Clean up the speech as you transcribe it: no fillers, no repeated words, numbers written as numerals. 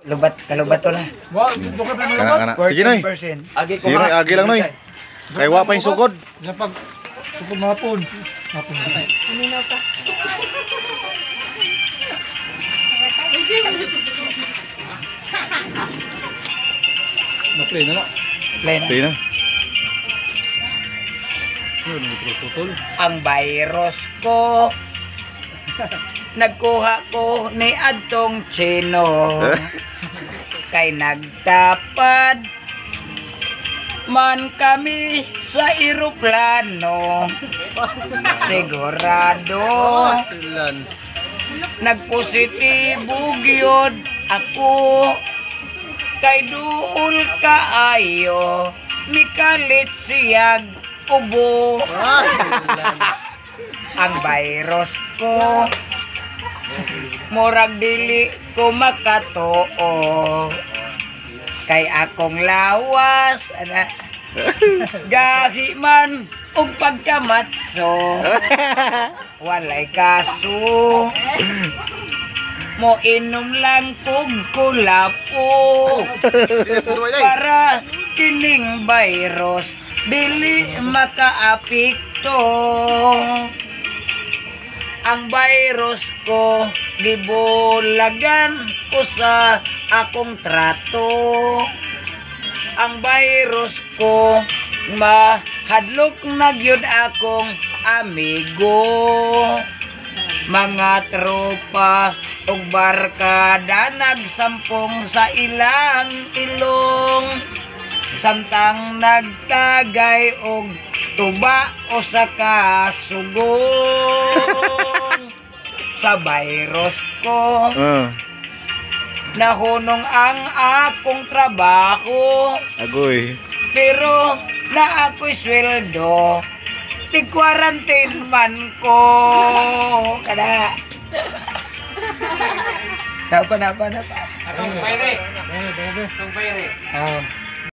kalubat to na. Kana. Sige noy. 14%. Sige noy, agi lang noy. Kay wa pa yung sugod. Pag sugod mahapon. Uminaw ka. Na-play na. Play na. Play na. Ang virus ko nagkuha ko ni adtong Chino kay nagtapad man kami sa eroplano sigurado nagpositibo gyud ako kay duol kaayo mikalit siyag ubo ang virus ko murag dili ko makatuo kay akong lawas gahi man og pagkamatso walay kaso mo inom lang kog kulapo para kining virus dili makaapekto ang virus ko gibulagan ko sa akong trato ang virus ko mahadlok na gyud akong amigo mga tropa ug barkada nagsampong sa ilang ilong samtang nagtagay og tuba o sa kasugong sa virus ko nahunong ang akong trabaho Agoy. pero na ako'y sweldo tig-quarantine man ko kada napa Atong payre.